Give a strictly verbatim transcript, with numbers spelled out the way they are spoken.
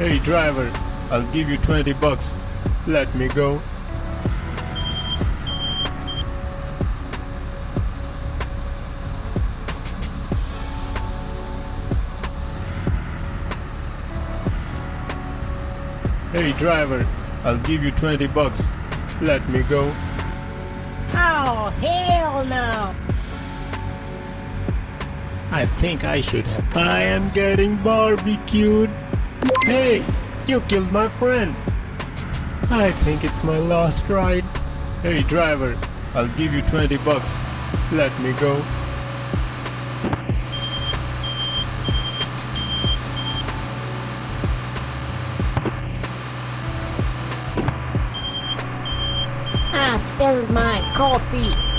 Hey driver, I'll give you twenty bucks. Let me go. Hey driver, I'll give you twenty bucks. Let me go. Oh, hell no! I think I should have. I am getting barbecued. Hey, you killed my friend. I think it's my last ride. Hey driver, I'll give you twenty bucks. Let me go. I spilled my coffee.